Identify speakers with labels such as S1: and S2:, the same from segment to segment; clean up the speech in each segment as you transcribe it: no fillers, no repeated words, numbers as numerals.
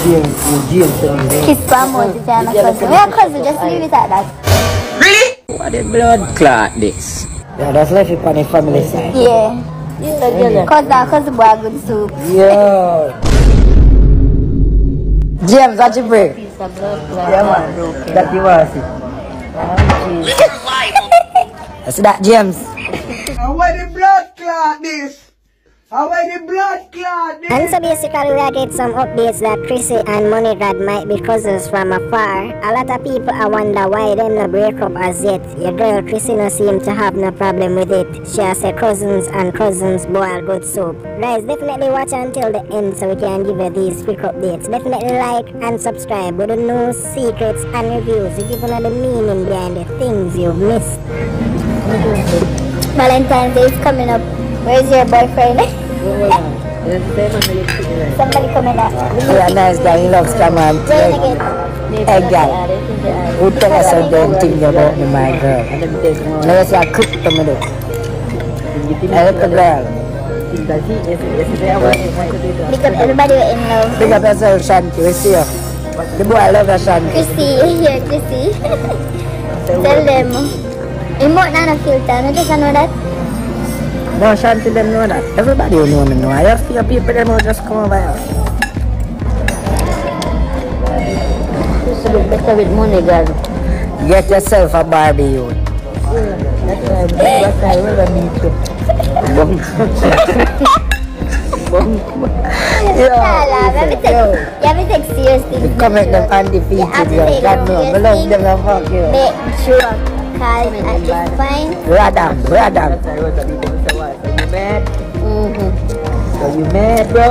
S1: James.
S2: Kiss Pamos if you're not cousin. We are cousin, just leave it at that.
S3: Really? What the blood clot this?
S1: Yeah, that's left it on the family side.
S2: Yeah. Cousin boy good soup.
S1: Yo. James, what you bring? Yeah, man. That you want to see. That's that, James.
S4: How why the blood clot this? How why the blood clot this?
S5: And so basically we are getting some updates that Krissii and Moneygod might be cousins from afar. A lot of people I wonder why them no break up as yet. Your girl Krissii no seem to have no problem with it. She has said cousins and cousins boil good soup. Guys, definitely watch until the end so we can give you these quick updates. Definitely like and subscribe with the news, secrets and reviews. We give you the meaning behind the things you've missed.
S2: Valentine's Day is coming up. Where's your boyfriend? Somebody coming up.
S1: Yeah, nice guy. He loves come on. Hey, guy. Who tell us a damn thing about me, my girl? Let's say I cook to me. I look a girl.
S2: Pick up everybody in love.
S1: Pick up yourself, Shanti. We see you. The boy I love her, Shanti.
S2: Krissii, here, Krissii. Tell them. You might not filter, no just know that.
S1: No, Shanti them know that. Everybody will know me now. I have few people them will just come over here.
S2: You should look better with Moneygod.
S1: Get yourself a Barbie, you. That's why I will meet you.
S2: You have to take serious things.
S1: You come at them undefeated, you. God knows. I love them and fuck you.
S2: Make sure. Cause at this point.
S1: Radam. So you mad? So you mad, bro?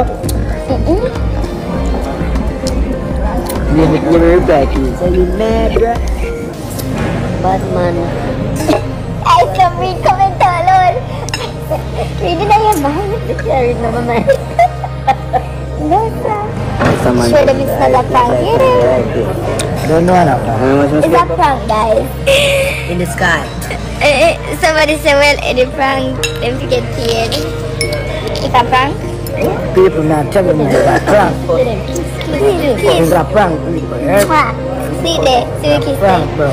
S1: You reply to you. So you mad, bro?
S2: Bad man. I saw read comment alone. Read it on your mind. Read it on my mind. No, sir. Sure that it's not a prank.
S1: Don't know enough.
S2: It's a prank, guys.
S1: In the sky.
S2: Somebody said, well, any prank, them to get paid. It's a prank?
S1: People not telling me it's a prank. It's a prank, people.
S2: See there, see you kiss
S1: prank, bro.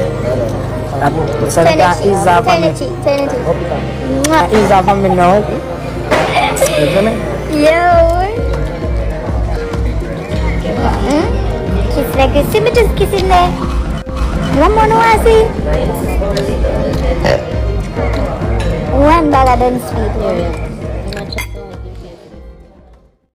S1: So that is a family.
S2: Turn it.
S1: That is a family now.
S2: Yo. Kiss like this. See me just kissing there. One more no I see. One bag of them sweet.